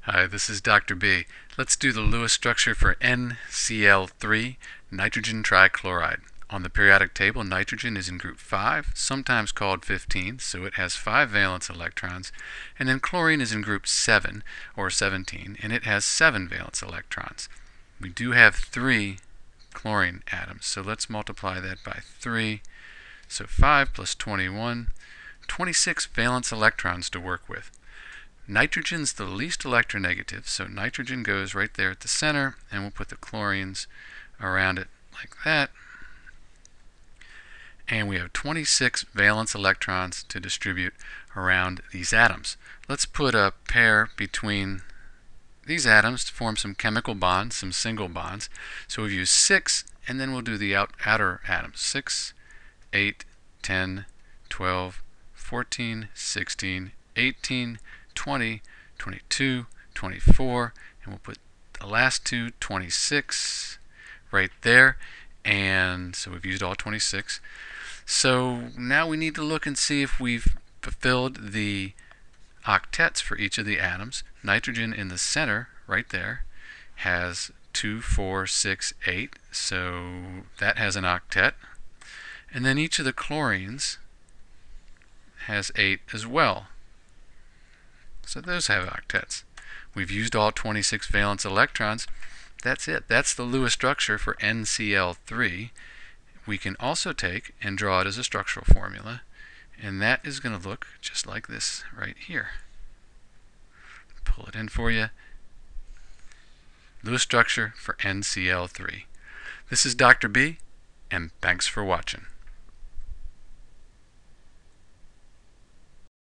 Hi, this is Dr. B. Let's do the Lewis structure for NCl3 nitrogen trichloride. On the periodic table, nitrogen is in group 5, sometimes called 15, so it has 5 valence electrons, and then chlorine is in group 7, or 17, and it has 7 valence electrons. We do have 3 chlorine atoms, so let's multiply that by 3. So 5 plus 21, 26 valence electrons to work with. Nitrogen's the least electronegative, so nitrogen goes right there at the center, and we'll put the chlorines around it like that. And we have 26 valence electrons to distribute around these atoms. Let's put a pair between these atoms to form some chemical bonds, some single bonds. So we've used 6, and then we'll do the outer atoms. 6, 8, 10, 12, 14, 16, 18, 20, 22, 24, and we'll put the last two, 26, right there. And so we've used all 26. So now we need to look and see if we've fulfilled the octets for each of the atoms. Nitrogen in the center, right there, has 2, 4, 6, 8. So that has an octet. And then each of the chlorines has 8 as well. So those have octets. We've used all 26 valence electrons. That's it. That's the Lewis structure for NCl3. We can also take and draw it as a structural formula, and that is going to look just like this right here. Pull it in for you. Lewis structure for NCl3. This is Dr. B, and thanks for watching.